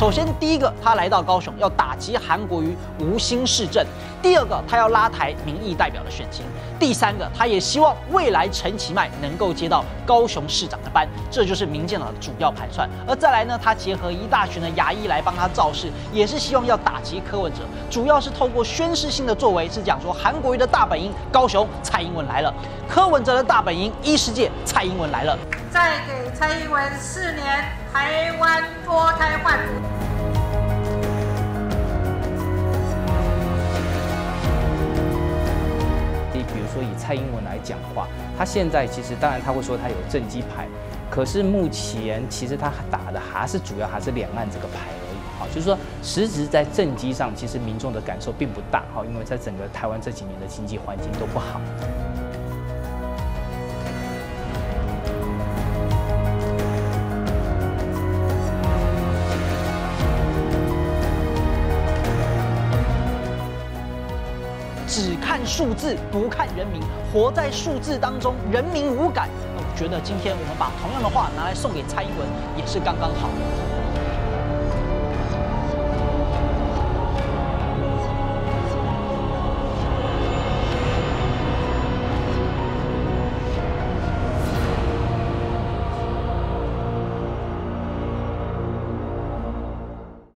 首先，第一个，他来到高雄要打击韩国瑜无心市政；第二个，他要拉抬民意代表的选情；第三个，他也希望未来陈其迈能够接到高雄市长的班，这就是民进党的主要盘算。而再来呢，他结合一大群的牙医来帮他造势，也是希望要打击柯文哲，主要是透过宣示性的作为，是讲说韩国瑜的大本营高雄，蔡英文来了；柯文哲的大本营医世界，蔡英文来了。 再给蔡英文4年台湾脱胎换骨。 比如说以蔡英文来讲话，他现在其实当然他会说他有政绩牌，可是目前其实他打的主要还是两岸这个牌而已。好，就是说实质在政绩上，其实民众的感受并不大。好，因为在整个台湾这几年的经济环境都不好。 只看数字，不看人民，活在数字当中，人民无感。我觉得今天我们把同样的话拿来送给蔡英文，也是刚刚好。